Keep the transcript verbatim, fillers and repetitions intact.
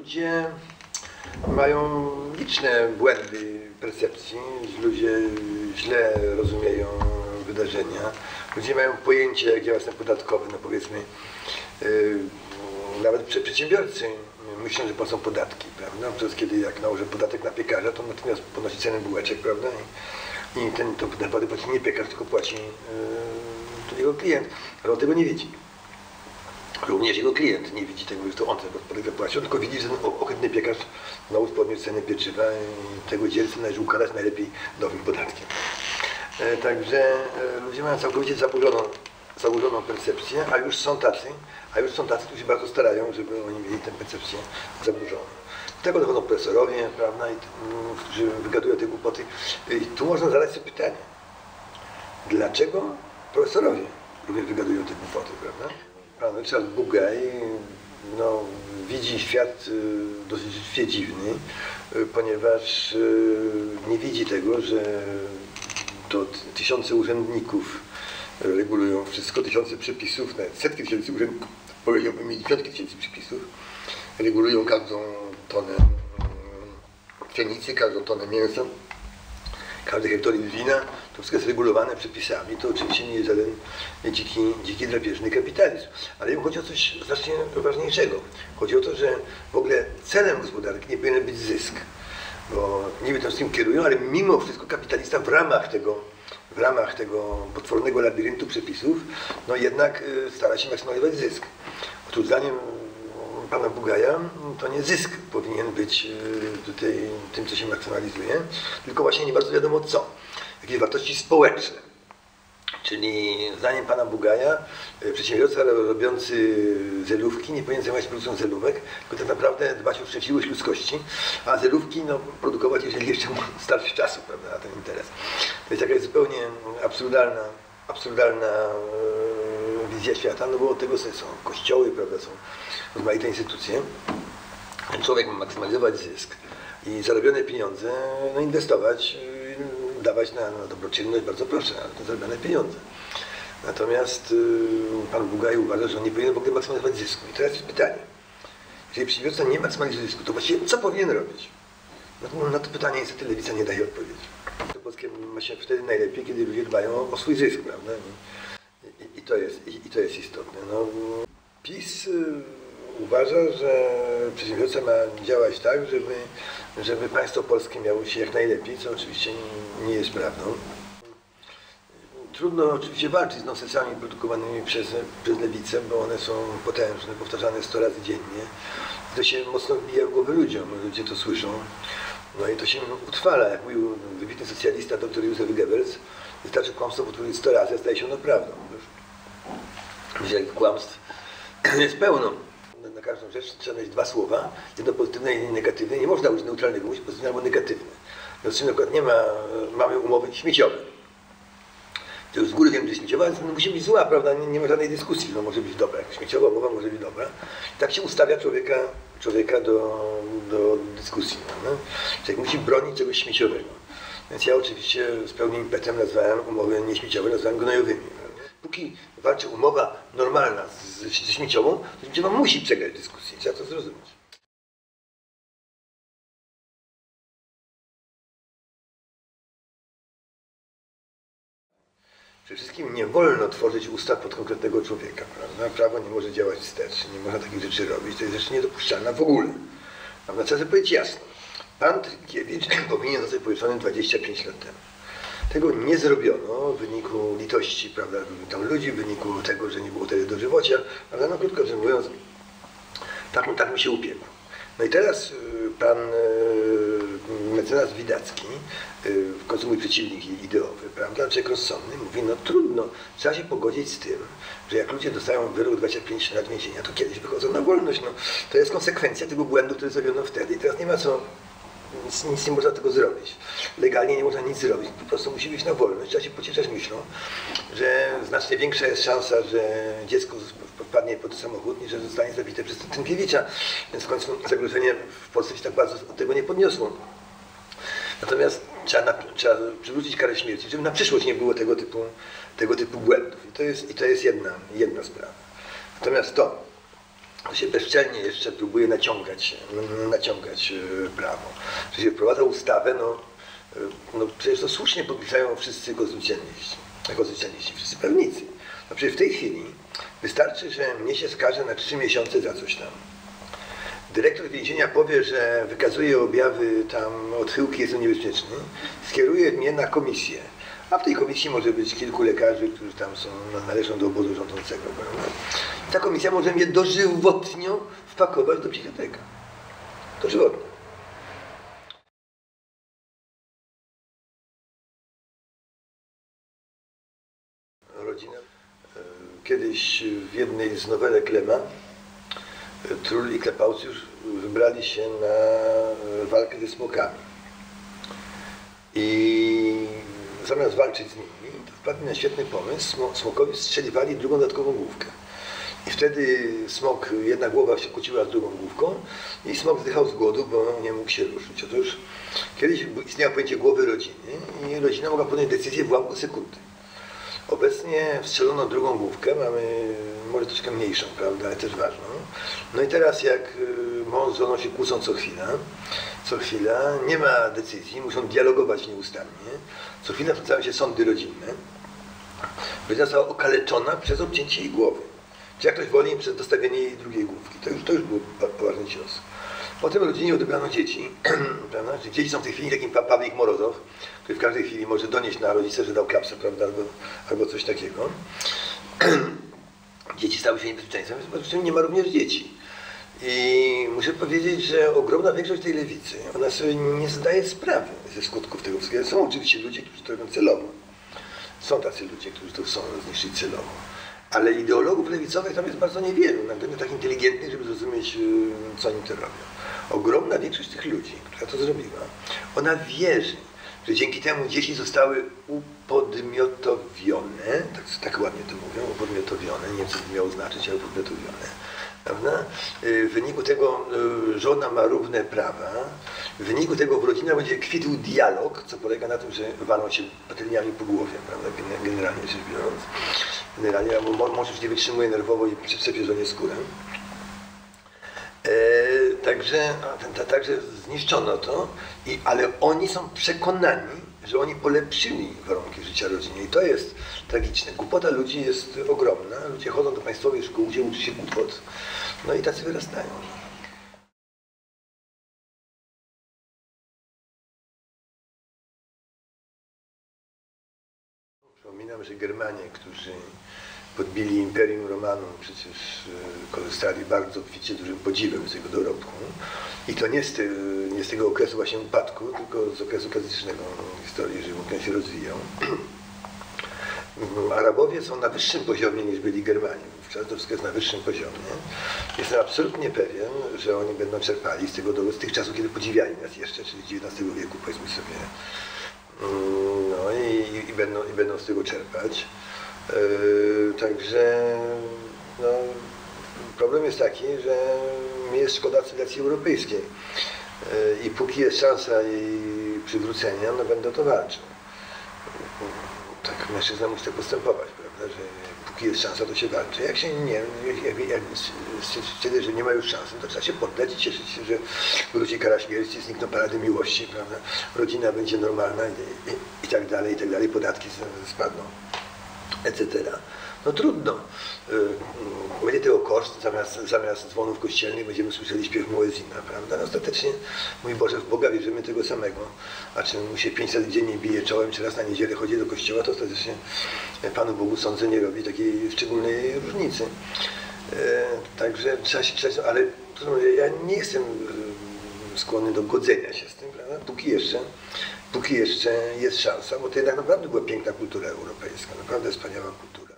ludzie mają liczne błędy percepcji, że ludzie źle rozumieją wydarzenia. Ludzie mają pojęcie, jak ja jestem podatkowy, no powiedzmy, yy, nawet przedsiębiorcy myślą, że płacą podatki, prawda? Przez kiedy jak nałożę podatek na piekarza, to natychmiast podnosi cenę bułeczek, prawda? I, i ten to naprawdę płaci nie piekarz, tylko płaci yy, to jego klient, ale on tego nie widzi. Również jego klient nie widzi tego, że to on tego podatek zapłacił, tylko widzi, że ten ohydny piekarz znowu podniósł cenę pieczywa i tego dzielcy należy ukarać najlepiej nowym podatkiem. E, także e, ludzie mają całkowicie zaburzoną, zaburzoną percepcję, a już są tacy, a już są tacy, którzy się bardzo starają, żeby oni mieli tę percepcję zaburzoną. Do tego dochodzą profesorowie, prawda, i, m, którzy wygadują te głupoty. I tu można zadać sobie pytanie, dlaczego profesorowie również wygadują te głupoty, prawda? Pan Richard Bugaj no, widzi świat y, dosyć dziwny, y, ponieważ y, nie widzi tego, że to tysiące urzędników regulują wszystko, tysiące przepisów, nawet setki tysięcy urzędników, powiedziałbym dziesiątki tysięcy przepisów, regulują każdą tonę pszenicy, każdą tonę mięsa, każdy hektolitr wina, to wszystko jest regulowane przepisami. To oczywiście nie jest żaden dziki, dziki drapieżny kapitalizm. Ale im chodzi o coś znacznie ważniejszego. Chodzi o to, że w ogóle celem gospodarki nie powinien być zysk. Bo niby tym wszystkim kierują, ale mimo wszystko kapitalista w ramach tego, w ramach tego potwornego labiryntu przepisów, no jednak stara się maksymalizować zysk. Otóż zdaniem pana Bugaja to nie zysk powinien być tutaj tym, co się maksymalizuje, tylko właśnie nie bardzo wiadomo co. Jakieś wartości społeczne. Czyli zdaniem pana Bugaja przedsiębiorca robiący zelówki nie powinien zajmować się produkcją zelówek, tylko tak naprawdę dbać o szczęśliwość ludzkości, a zelówki no, produkować, jeżeli jeszcze starszy czasu, prawda, na ten interes. To jest jakaś zupełnie absurdalna, absurdalna wizja świata, no bo od tego są kościoły, prawda, są rozmaite instytucje. Człowiek ma maksymalizować zysk i zarobione pieniądze no, inwestować, dawać na, na dobroczynność, bardzo proszę, ale to zarobione pieniądze. Natomiast y, pan Bugaj uważa, że on nie powinien w ogóle maksymalizować zysku. I teraz jest pytanie, jeżeli przedsiębiorca nie maksymalizuje zysku, to właściwie co powinien robić? No, na to pytanie niestety Lewica nie daje odpowiedzi. To polskie ma się wtedy najlepiej, kiedy ludzie dbają o, o swój zysk, prawda? I, i, i, to, jest, i, i to jest istotne. No, PiS y, uważa, że przedsiębiorca ma działać tak, żeby, żeby państwo polskie miało się jak najlepiej, co oczywiście nie jest prawdą. Trudno oczywiście walczyć z nonsensami produkowanymi przez, przez lewicę, bo one są potężne, powtarzane sto razy dziennie. To się mocno wbija w głowę ludziom, ludzie to słyszą. No i to się utrwala, jak mówił wybitny socjalista dr Józef Goebbels, wystarczy kłamstwo powtórzyć sto razy, a staje się ono prawdą. Jeżeli kłamstw jest pełno. Na każdą rzecz trzeba mieć dwa słowa, jedno pozytywne i jedno negatywne. Nie można użyć neutralnego, musi być pozytywne albo negatywne. W związku z tym na przykład nie ma, mamy umowy śmieciowe. To już z góry wiem, że śmieciowa, więc musi być zła, prawda? Nie, nie ma żadnej dyskusji, no może być dobra. Śmieciowa umowa może być dobra. I tak się ustawia człowieka, człowieka do, do dyskusji. No? Człowiek musi bronić czegoś śmieciowego. Więc ja oczywiście z pełnym impetem nazwałem umowy nieśmieciowe, nazwałem gnojowymi. Póki walczy umowa normalna z, ze śmieciową, to śmieciowa musi przegrać dyskusję. Trzeba to zrozumieć. Przede wszystkim nie wolno tworzyć ustaw pod konkretnego człowieka, prawda? Prawo nie może działać wstecz, nie można takich rzeczy robić, to jest rzecz niedopuszczalna w ogóle. Prawda? Trzeba sobie powiedzieć jasno. Pan Trykiewicz powinien zostać powieszony dwadzieścia pięć lat temu. Tego nie zrobiono w wyniku litości, prawda, tam ludzi, w wyniku tego, że nie było wtedy dożywocia, prawda, no krótko rzecz mówiąc, tak, tak mi się upiekło. No i teraz pan mecenas Widacki, w końcu mój przeciwnik ideowy, prawda, człowiek rozsądny, mówi, no trudno, trzeba się pogodzić z tym, że jak ludzie dostają wyrok dwadzieścia pięć lat więzienia, to kiedyś wychodzą na wolność. No, to jest konsekwencja tego błędu, który zrobiono wtedy i teraz nie ma co, nic, nic nie można tego zrobić. Legalnie nie można nic zrobić, po prostu musi być na wolność. Trzeba się pocieszać myślą, że znacznie większa jest szansa, że dziecko wpadnie pod samochód, niż że zostanie zabite przez Tymkiewicza. Więc w końcu zagrożenie w Polsce się tak bardzo od tego nie podniosło. Natomiast trzeba, na, trzeba przywrócić karę śmierci, żeby na przyszłość nie było tego typu, tego typu błędów. I to jest, i to jest jedna, jedna sprawa. Natomiast to, się bezczelnie jeszcze próbuje naciągać, naciągać prawo. Że się wprowadza ustawę, no, no przecież to słusznie podpisają wszyscy konstytucjaliści, konstytucjaliści, wszyscy prawnicy. No przecież w tej chwili wystarczy, że mnie się skaże na trzy miesiące za coś tam. Dyrektor więzienia powie, że wykazuje objawy tam odchyłki, jest niebezpieczny, skieruje mnie na komisję. A w tej komisji może być kilku lekarzy, którzy tam są, należą do obozu rządzącego. Prawda? Ta komisja może mnie dożywotnio wpakować do psychiatryka. Dożywotnio. Rodzina. Kiedyś w jednej z nowelek Lema Król i Klepaucjusz wybrali się na walkę ze smokami. I zamiast walczyć z nimi, to wpadli na świetny pomysł. Smokowi strzeliwali drugą dodatkową główkę. I wtedy smok, jedna głowa się kłóciła z drugą główką i smok zdychał z głodu, bo nie mógł się ruszyć. Otóż kiedyś istniało pojęcie głowy rodziny i rodzina mogła podjąć decyzję w ułamku sekundy. Obecnie wstrzelono drugą główkę, mamy może troszkę mniejszą, prawda, ale też ważną. No i teraz jak mąż z żoną się kłócą co chwila, co chwila, nie ma decyzji, muszą dialogować nieustannie. Co chwila wtrącają się sądy rodzinne. Rodzina została okaleczona przez obcięcie jej głowy. Czy jak ktoś woli, przez dostawienie jej drugiej główki. To już, to już był poważny cios. Potem rodzinie odebrano dzieci. Prawda? Dzieci są w tej chwili takim Pawlik Morozow, który w każdej chwili może donieść na rodzice, że dał klapsę, prawda, albo, albo coś takiego. Dzieci stały się niebezpieczeństwem, w czym nie ma również dzieci. I muszę powiedzieć, że ogromna większość tej lewicy, ona sobie nie zdaje sprawy ze skutków tego wszystkiego. Są oczywiście ludzie, którzy to robią celowo. Są tacy ludzie, którzy to chcą zniszczyć celowo. Ale ideologów lewicowych tam jest bardzo niewielu, naprawdę tak inteligentnych, żeby zrozumieć, co oni to robią. Ogromna większość tych ludzi, która to zrobiła, ona wierzy, że dzięki temu dzieci zostały upodmiotowione, tak, tak ładnie to mówią, upodmiotowione, nie wiem co to miało znaczyć, ale upodmiotowione. Prawda? W wyniku tego żona ma równe prawa, w wyniku tego w rodzinach będzie kwitł dialog, co polega na tym, że walą się patelniami po głowie, prawda? Generalnie rzecz biorąc. Generalnie, bo mąż już nie wytrzymuje nerwowo i przyczepie żonie skórę. E, także, ta, także zniszczono to, i, ale oni są przekonani, że oni polepszyli warunki życia rodziny i to jest tragiczne. Głupota ludzi jest ogromna, ludzie chodzą do państwowych szkół, gdzie uczy się głupot, no i tacy wyrastają. Przypominam, że Germanie, którzy podbili Imperium Romanum, przecież korzystali bardzo obficie dużym podziwem z jego dorobku. I to nie z, te, nie z tego okresu właśnie upadku, tylko z okresu klasycznego historii, że on się rozwijał. Arabowie są na wyższym poziomie niż byli Germanie. Wówczas to wszystko jest na wyższym poziomie. Jestem absolutnie pewien, że oni będą czerpali z tego dołu, z tych czasów, kiedy podziwiali nas jeszcze, czyli z dziewiętnastego wieku, powiedzmy sobie. No i, i, będą, i będą z tego czerpać. Yy, także no, problem jest taki, że mi jest szkoda cywilizacji europejskiej yy, i póki jest szansa jej przywrócenia, no będę o to walczył. Tak mężczyzna musi tak postępować, prawda, że póki jest szansa, to się walczy. Jak się nie, jak, jak, jak wtedy, że nie ma już szansy, to trzeba się poddać i cieszyć się, że wróci kara śmierci, znikną parady miłości, prawda, rodzina będzie normalna i, i, i tak dalej, i tak dalej, podatki spadną, et cetera. No trudno. Będzie tego koszt, zamiast, zamiast dzwonów kościelnych będziemy słyszeli śpiew muezina, prawda? No ostatecznie, mój Boże, w Boga wierzymy tego samego. A czy mu się pięć razy dziennie bije czołem, czy raz na niedzielę chodzi do kościoła, to ostatecznie Panu Bogu sądzę nie robi takiej szczególnej różnicy. E, także trzeba się, trzeba, ale ja nie jestem skłonny do godzenia się z tym, prawda? Póki jeszcze, póki jeszcze jest szansa, bo to jednak naprawdę była piękna kultura europejska, naprawdę wspaniała kultura.